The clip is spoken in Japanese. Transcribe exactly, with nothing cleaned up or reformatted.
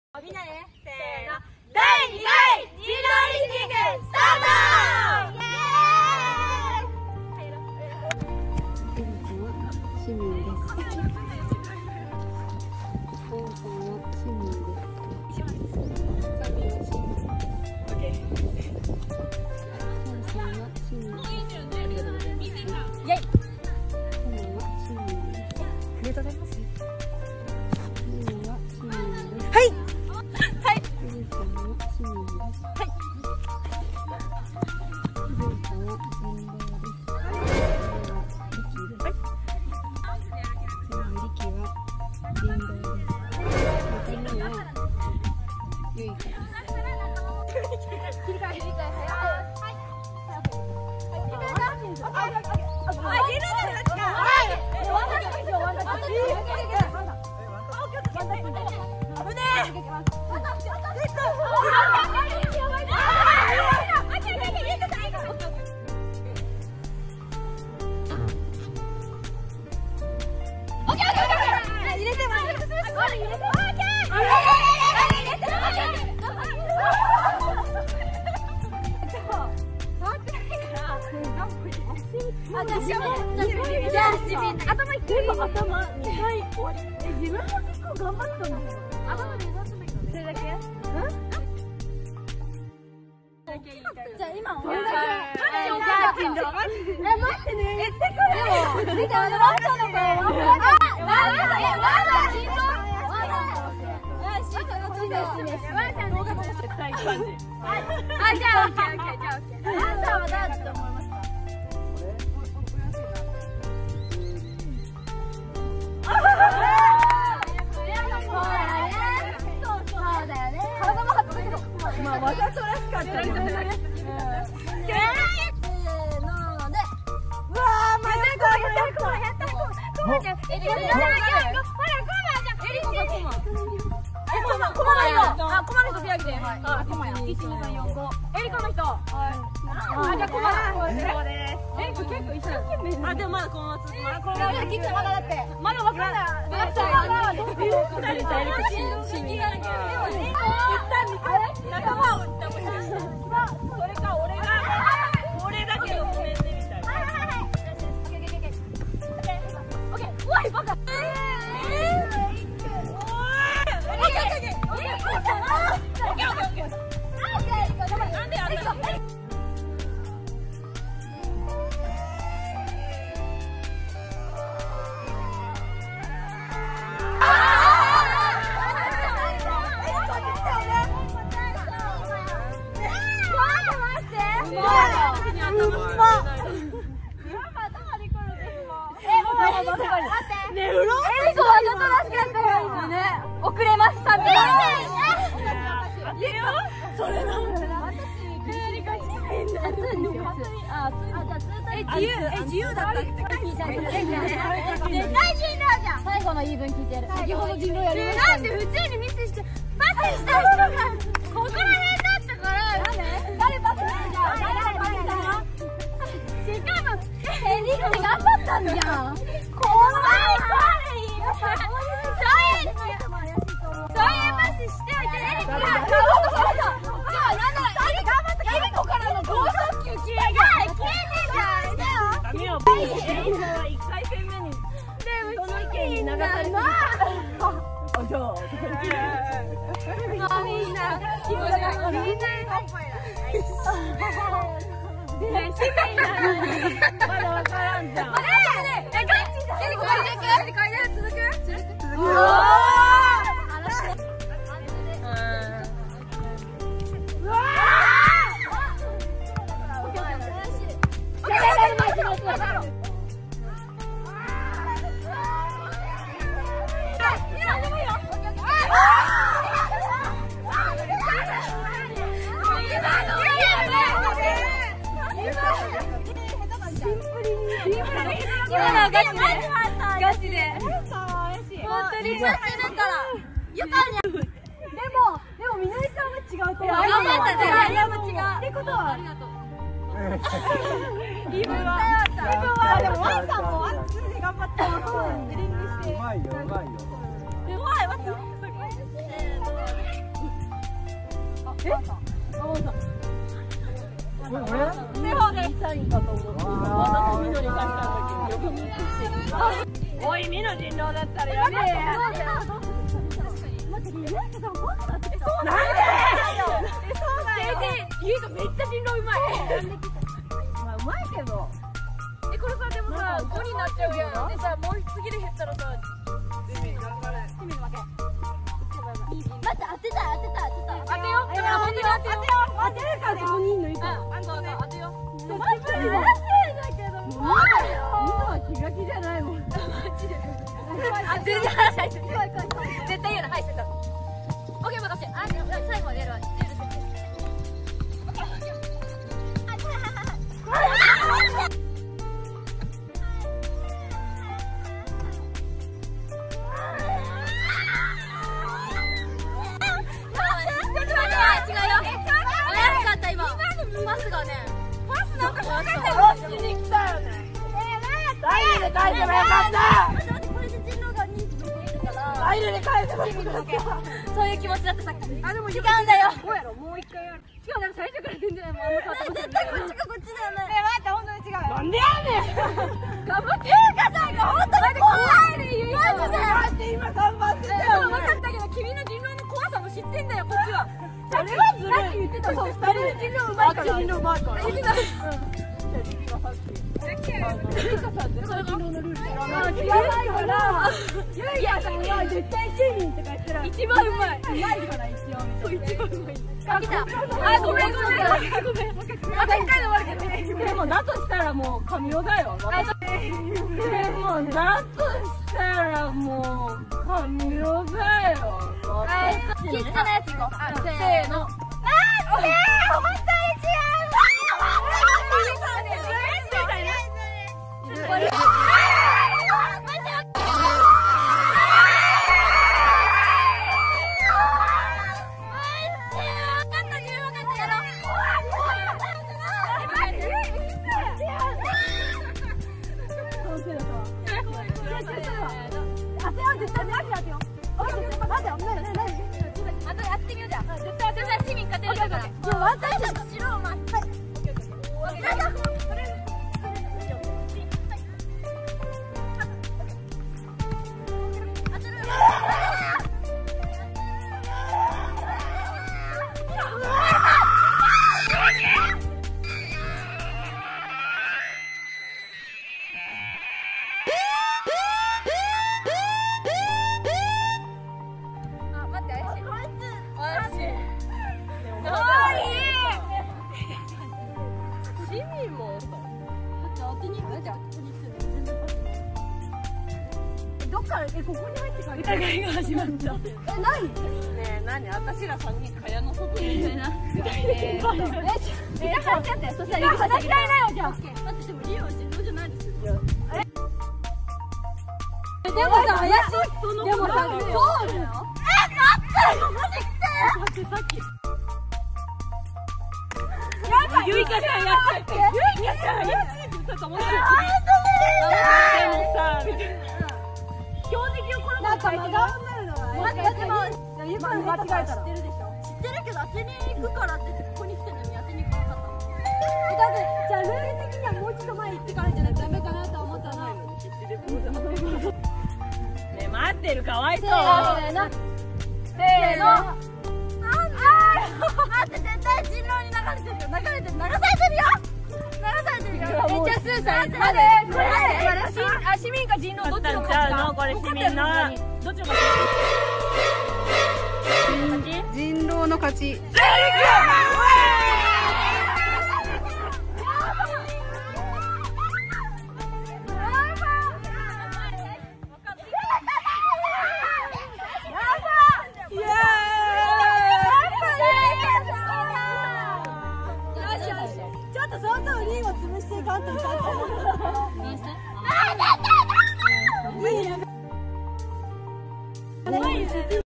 みんなでせーの、だいにかいジーロリンピックスタート。イエーイ。市民です。おーさんは市民です。サビは市民。オッケー。おーさんは市民です。ありがとうございます。イエイ。市民は市民です。ありがとうございます。はい。はい。じゃあ今俺だけ。え待ってね。えってこれ。でも見てあのワンちゃんの子。あ、ワンちゃんえワンちゃん人狼。よし、こっちですね。ワンちゃん動画も絶対感じ。あ、じゃあオッケーオッケーじゃあオッケー。ワンちゃんは誰だと思いますか？まあ、わざとらしかったね。せーので。うわー、またこれやったこれやったこまちゃん。え、ほらこまちゃん。えりち。え、こまこまの人。あ、こまの人開きで。あ、こまや。一二三四五。えりこの人。はい。あ、じゃあこま。これです。え、結構一生懸命。あ、でもまだこのまま続く。まだこのまま切ってまだだって。まだわかんない。まださ、まだどういう二人とえりこ新新がなきゃ。でもね。仲間を売ったもんね。それか俺が俺だけどごめんねみたいな。はいはいはい。オッケー。おいバカ。ええ。おい。オッケーオッケーオッケー。オッケーオッケーオッケー。なんでやるの？遅れましたって。それな。え、自由、え、自由だったって聞いちゃう。絶対人狼じゃん。最後の言い分聞いてる。先ほど人狼やりました。なんで普通にミスしてパスした人がここら辺だったから。誰パスしたじゃん。誰パスしたの？しかもえ、リッチ頑張ったんじゃん。怖い怖い。そういうパスしておいてエリコが。そうそうそう。じゃあなんならエリ頑張ったエリコからの剛速球消えが消えてんじゃん。ダメよ。エリコはいっかい戦目にその意見に流されてた。お嬢。みんなみんなみんなね、市民なのにまだわからんじゃん。え、ガチだ。エリコ借りてく？エリコ借りて続く？続く？続く。ガチで。本当にやってるから。よかった。でも、でもみのりさんは違うと思う。頑張ったね。いやも違う。ってことはありがとう。イブは。イブはでもワンさんもワンツーで頑張った。エリングして。うまいようまいよ。うまい。待って。 え？ 俺サインかと思って、わざとみのり貸したんだけど、よく見てきて。おい、みの人狼だったらやべえ。なんで？え、そうだよ。ゆうとめっちゃ人狼うまい。まあうまいけど。え、これさでもさごになっちゃうやん。でさもう次で減ったらさ。チミ頑張れ。チミの負け。 待って、当てた当てた当てた。 当てよ。当てよ当てよ当てるからごにんのいいから。あんたね当てよ。待って。だけどもう。みんなは気が気じゃないもん。マジで。あ、全然話入ってる。絶対言うの、はい、してた。オッケー、任せ。あ、最後までやるわ。パスがね、パスなんかかかってる。に来たよね。ダイルで返せばよかった。これで人狼がにじ残ってるから。ダイルで返せばよかった。そういう気持ちだったさっき。あ、でも違うんだよ。こうやろ、もう一回やる。違う、でも最初から全然もうあんま変わったことない。絶対こっちかこっちだよね。え、待って、本当に違う。なんでやねん。頑張って。ゆうかさんが本当に怖いね、ゆいか。マジで。待って、今頑張ってたよ。分かったけど、君の人狼の怖さも知ってんだよ、こっちは。それはずるい。言ってた。そう、二人で人狼うまいから。人狼うまいから。言ってた。ゆいかさん絶対人狼のルール知らない。知らないから。ゆいかさんは絶対しゅうにんとか言ったら一番うまい。うまいから一応。そう一番うまい。あ、来た。あ、ごめんごめんごめん。あ、一回で終わるけどね。でもだとしたらもう神尾だよ。でもだとしたらもう神尾だよ。はい。キッズのやついこう。せーの。あー、ごめん。本当に違う。え、ここに入ってから疑いが始まった。え、何？ねえ、何？私ら三人蚊帳の外にいるな。え、え、え、だからちゃって、そしたら話し合いなよじゃあ。待って、でもリオは人狼じゃないですよ。え、でもさ、怪しい。でもさ、そうだよ。え、待って、マジ来て。さっき。やばい。ゆいかちゃんやっちゃって。ゆいかちゃんやっちゃって言ったと思ってる。あー、でもさ。標的をこのなんか真顔になるのが待ってもゆうか間違えたら知ってるでしょ。知ってるけど当てに行くからってここに来てるのに当てに行かなかったの。え、だってじゃあルール的にはもう一度前行ってからじゃないとダメかなと思ったの。ねえ待ってるかわいそう。せーのせーの。あー待って絶対人狼に流れてるよ。流れてる流されてるよ。流されてるよ。え、じゃあスーさんまであ、市民か人狼どっちの勝ちか。これ市民のどっちの勝ち？人狼の勝ち。ちょっとそうそうリンを潰していかんといかんと。いいね。